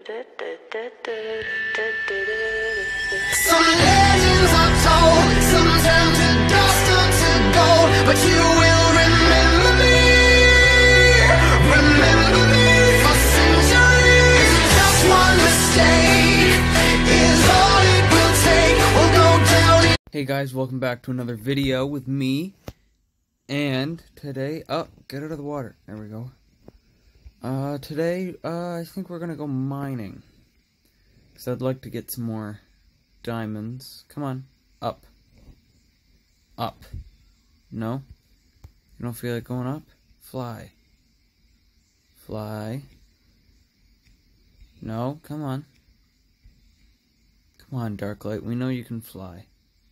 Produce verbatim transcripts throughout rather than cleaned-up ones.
legends are told, some turn to dust or to gold, but you will remember me, remember me for centuries. Just one mistake is all it will take. We'll go down in. Hey guys, welcome back to another video with me. And today, oh, get out of the water. There we go. Uh, today, uh, I think we're gonna go mining. Because I'd like to get some more diamonds. Come on. Up. Up. No? You don't feel like going up? Fly. Fly. No? Come on. Come on, Darklight. We know you can fly.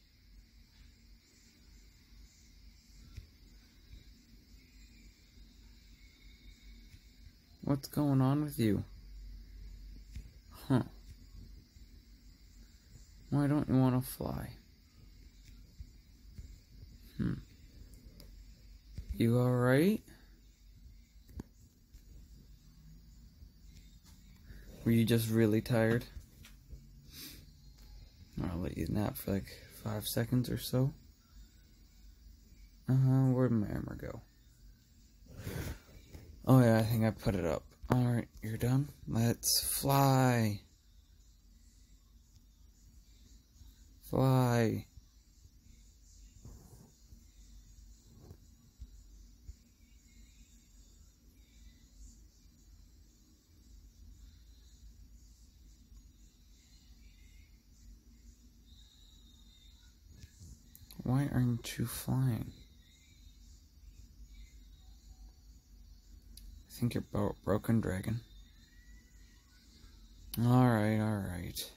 What's going on with you? Huh. Why don't you want to fly? Hmm. You alright? Were you just really tired? I'll let you nap for like five seconds or so. Uh-huh, where'd my armor go? Oh yeah, I think I put it up. Alright, you're done? Let's fly. Fly. Why aren't you flying? I think you're bro broken, dragon. Alright, alright.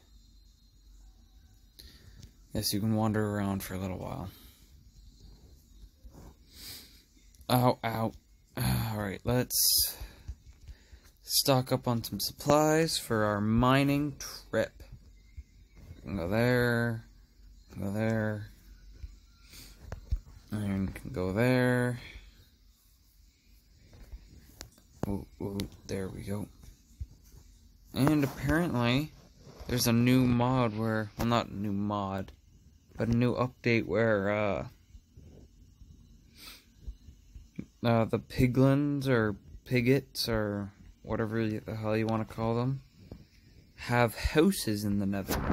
Yes, you can wander around for a little while. Ow, ow. Alright, let's stock up on some supplies for our mining trip. We can go there, go there, and can go there. Ooh, ooh, there we go. And apparently, there's a new mod where, well, not a new mod, but a new update where, uh, uh, the piglins, or pigots, or whatever the hell you want to call them, have houses in the nether.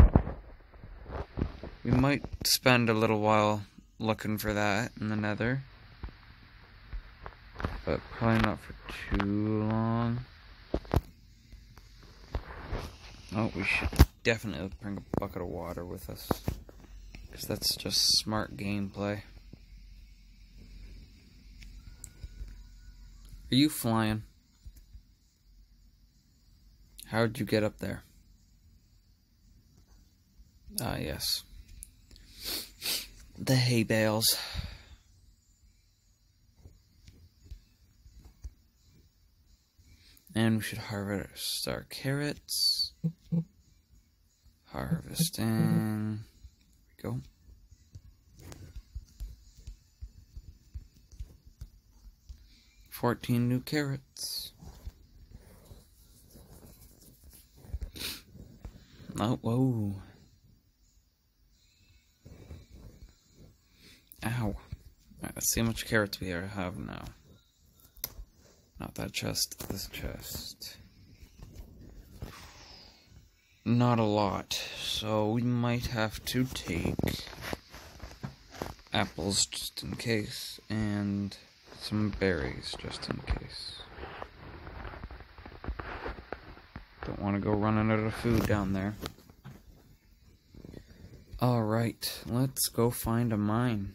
We might spend a little while looking for that in the nether. But probably not for too long. Oh, we should definitely bring a bucket of water with us. Because that's just smart gameplay. Are you flying? How'd you get up there? Ah, yes. The hay bales. And we should harvest our carrots. Harvesting. There we go. Fourteen new carrots. Oh, whoa. Ow. Alright, let's see how much carrots we have now. Not that chest, this chest. Not a lot, so we might have to take apples just in case, and some berries just in case. Don't want to go running out of food down there. Alright, let's go find a mine.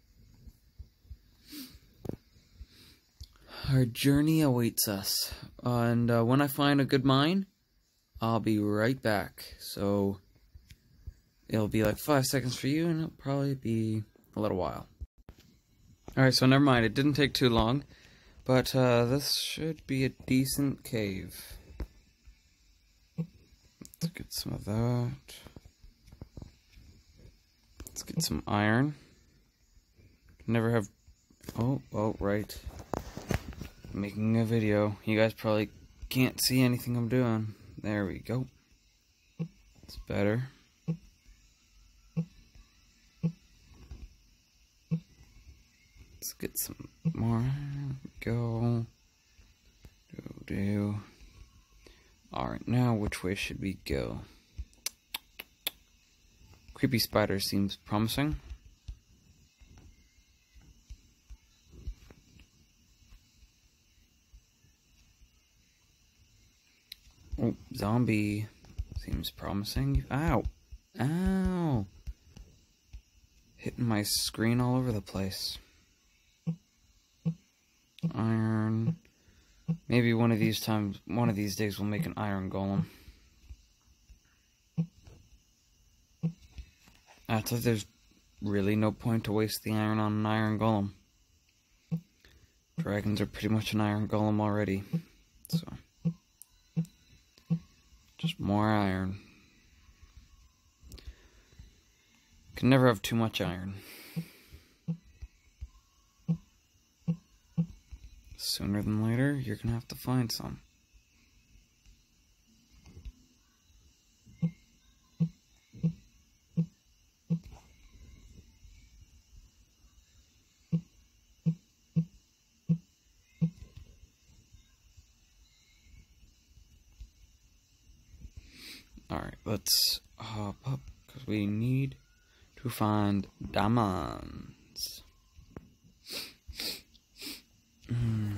Our journey awaits us, uh, and uh, when I find a good mine, I'll be right back. So, it'll be like five seconds for you, and it'll probably be a little while. Alright, so never mind, it didn't take too long, but uh, this should be a decent cave. Let's get some of that. Let's get some iron. Never have... Oh, oh, right. Making a video. You guys probably can't see anything I'm doing. There we go. It's better. Let's get some more. Go. Do, do. Alright, now which way should we go? Creepy spider seems promising. Oh, zombie seems promising. Ow. Ow. Hitting my screen all over the place. Iron. Maybe one of these times, one of these days we'll make an iron golem. I thought there's really no point to waste the iron on an iron golem. Dragons are pretty much an iron golem already. So. Just more iron. Can never have too much iron. Sooner than later, you're gonna have to find some. Alright, let's hop up, because we need to find diamonds. Mm.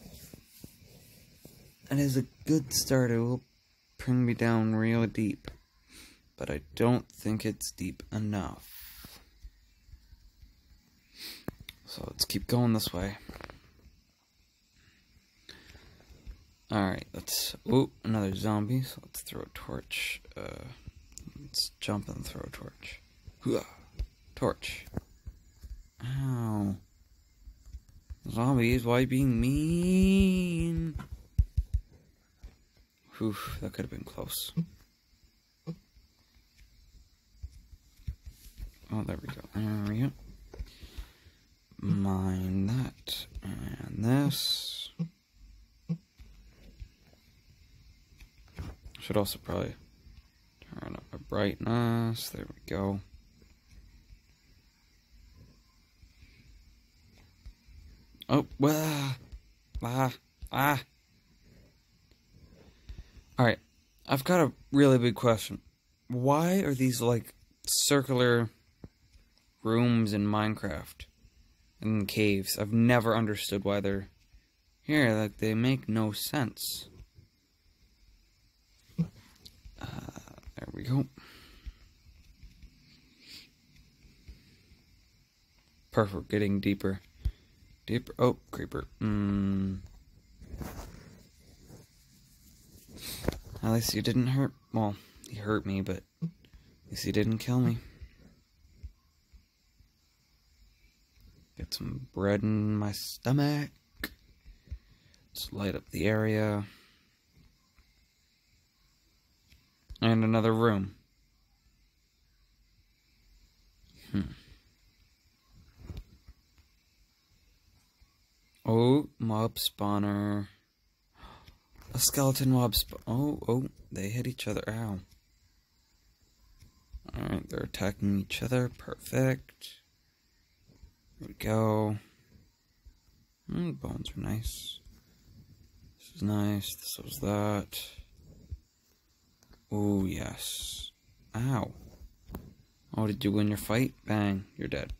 That is a good start. It will bring me down real deep, but I don't think it's deep enough. So let's keep going this way. Alright, let's... Ooh, another zombie, so let's throw a torch. Uh, let's jump and throw a torch. Hooah! Torch. Ow. Zombies, why being mean? Whew, that could have been close. Oh, there we go. There we go. Mine that. And this. Should also probably turn up my brightness. There we go. Oh, ah, ah, ah. Alright, I've got a really big question. Why are these, like, circular rooms in Minecraft? In caves? I've never understood why they're here. Like, they make no sense. Uh, there we go. Perfect, getting deeper. Deeper. Oh, creeper. Mm. At least he didn't hurt. Well, he hurt me, but at least he didn't kill me. Get some bread in my stomach. Let's light up the area. And another room. Hmm. Oh, mob spawner. A skeleton mob spawn. Oh, oh, they hit each other. Ow. Alright, they're attacking each other. Perfect. Here we go. Mm, bones are nice. This is nice. This was that. Oh, yes. Ow. Oh, did you win your fight? Bang, you're dead.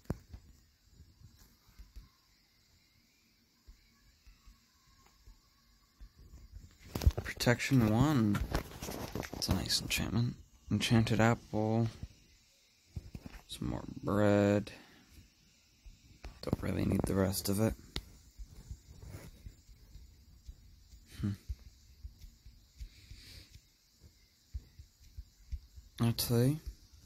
Protection one. It's a nice enchantment. Enchanted apple. Some more bread. Don't really need the rest of it. Hmm. Actually,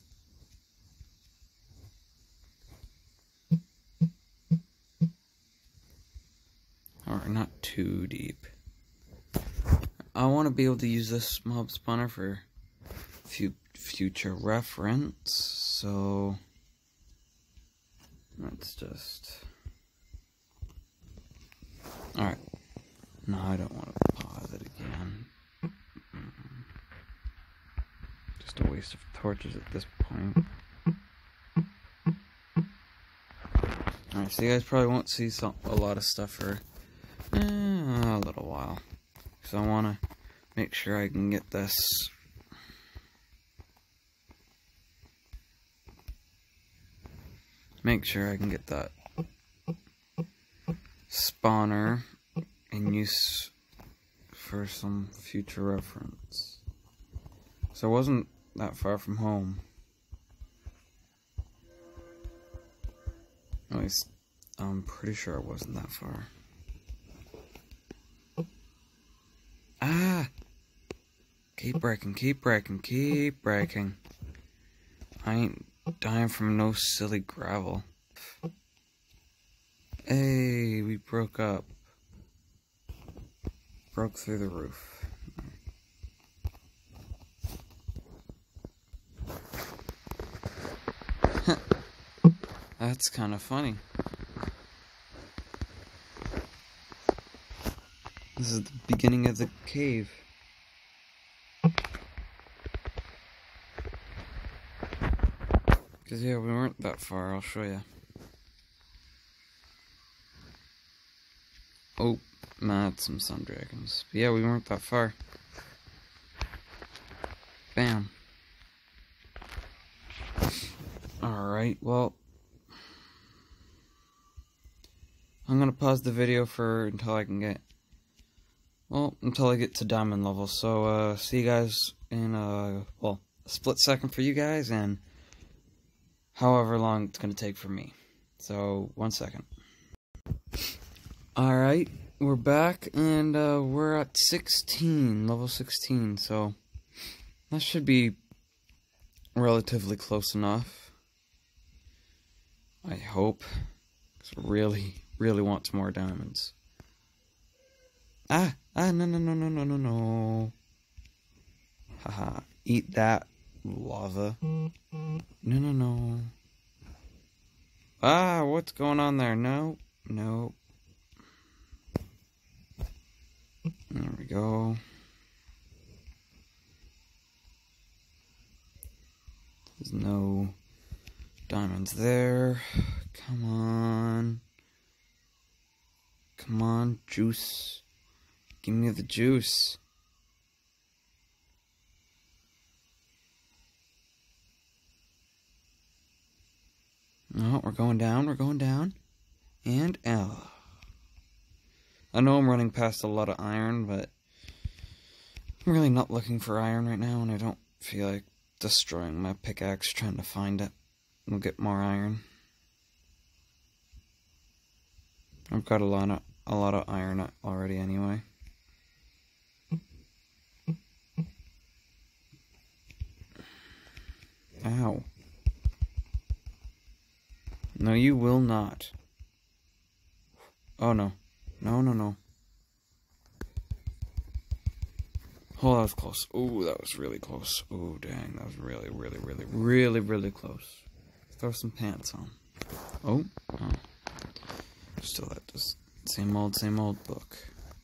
or not too deep. I want to be able to use this mob spawner for fu future reference, so let's just... Alright. No, I don't want to pause it again. Just a waste of torches at this point. Alright, so you guys probably won't see some, a lot of stuff for eh, a little while. So I want to make sure I can get this make sure I can get that spawner in use for some future reference. So I wasn't that far from home. At least, I'm pretty sure I wasn't that far. Ah! Keep breaking, keep breaking, keep breaking. I ain't dying from no silly gravel. Hey, we broke up. Broke through the roof. That's kind of funny. This is the beginning of the cave. Because, yeah, we weren't that far. I'll show you. Oh, mad some sun dragons. But yeah, we weren't that far. Bam. Alright, well, I'm gonna pause the video for until I can get, well, until I get to diamond level. So, uh, see you guys in, uh, well, a split second for you guys, and however long it's gonna take for me. So, one second. Alright, we're back, and, uh, we're at sixteen, level sixteen, so that should be relatively close enough. I hope. Because I really, really want some more diamonds. Ah! Ah, no, no, no, no, no, no, no. Haha. Eat that, lava. No, no, no. Ah, what's going on there? No, no. There we go. There's no diamonds there. Come on. Come on, juice. Give me the juice. No, we're going down, we're going down. And L. I know I'm running past a lot of iron, but I'm really not looking for iron right now, and I don't feel like destroying my pickaxe trying to find it. We'll get more iron. I've got a lot of a lot of iron already anyway. Ow. No, you will not. Oh no. No, no, no. Oh, that was close. Ooh, that was really close. Ooh, dang, that was really, really, really, really, really close. Throw some pants on. Oh, oh. Still that just same old, same old book.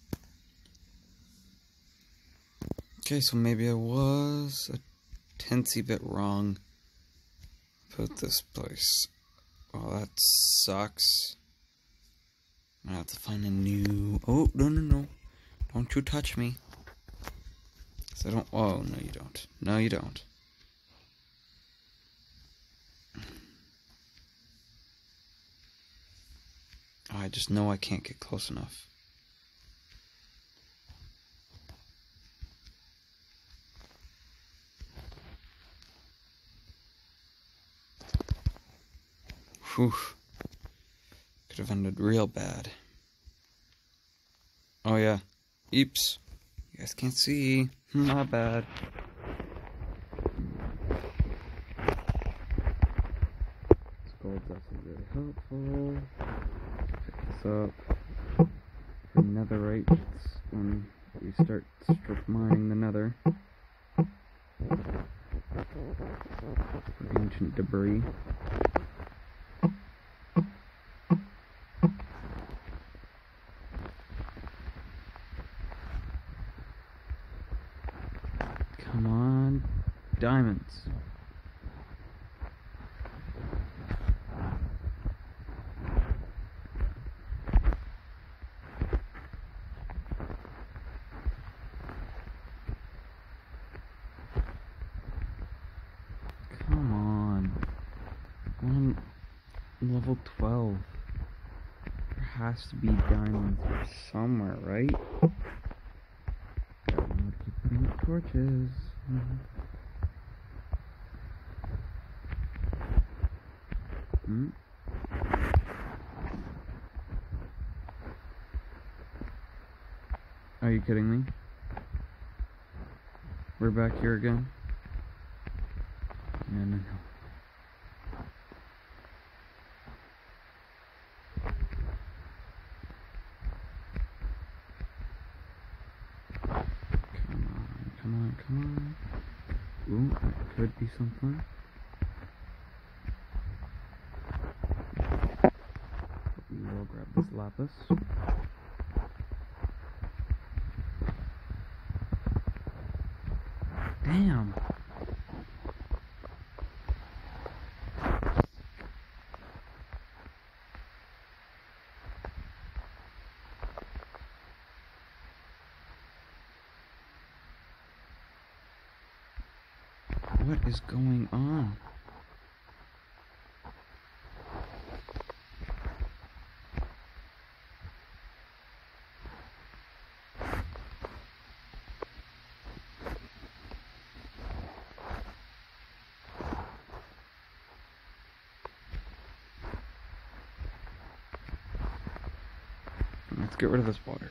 Okay, so maybe I was a teensy bit wrong about this place. Oh, that sucks. I'm gonna have to find a new... Oh, no, no, no. Don't you touch me. So I don't... Oh, no, you don't. No, you don't. Oh, I just know I can't get close enough. Whew. Could have ended real bad. Oh yeah. Eeps. You guys can't see. Not bad. This gold's actually really helpful. Pick this up. For netherite, it's when we start strip mining the nether. For ancient debris. diamonds. Come on. I'm level twelve. There has to be diamonds here somewhere, right? I'm gonna keep putting up torches. Hmm? Are you kidding me? We're back here again? No, no, no. Come on, come on, come on. Ooh, that could be something. We will grab this lapis. Damn. What is going on? Let's get rid of this water.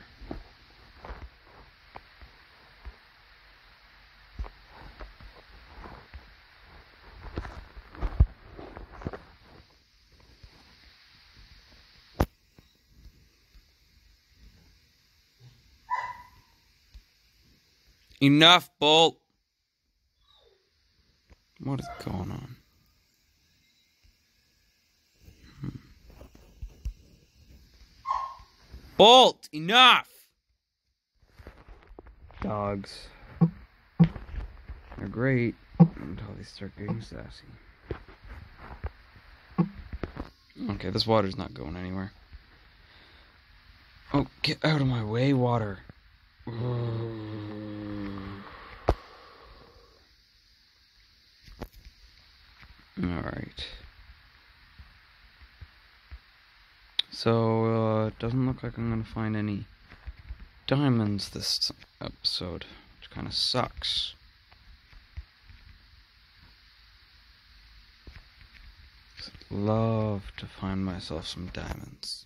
Enough, Bolt! What is going on? Hmm. Bolt! Enough! Dogs. They're great until they start getting sassy. Okay, this water's not going anywhere. Oh, get out of my way, water. Alright. So, uh, it doesn't look like I'm gonna find any diamonds this episode, which kind of sucks. I'd love to find myself some diamonds.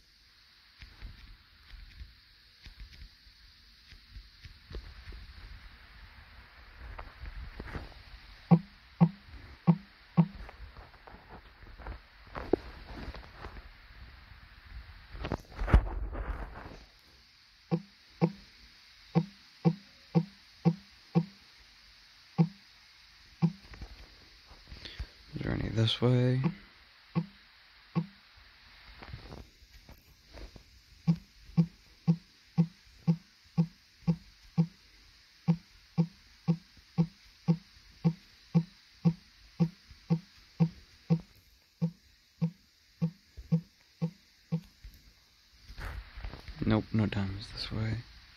Is there any this way? Nope, no diamonds this way.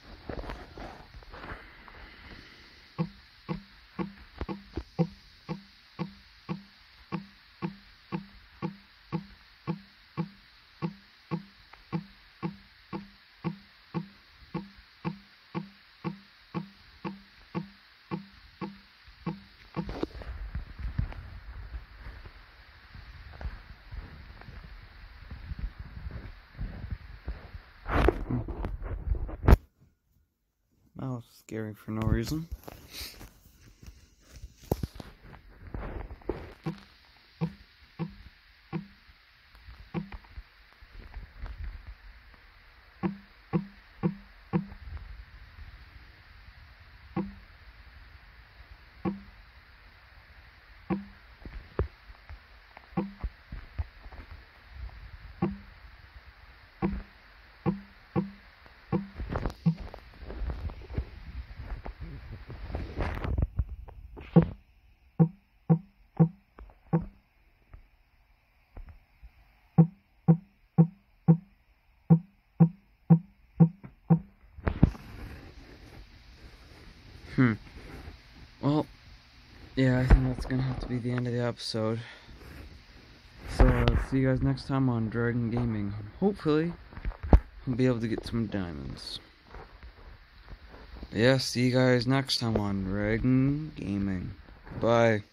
That was scary for no reason. Hmm. Well, yeah, I think that's gonna have to be the end of the episode. So, uh, see you guys next time on Dragon Gaming. Hopefully, I'll be able to get some diamonds. Yeah, see you guys next time on Dragon Gaming. Bye.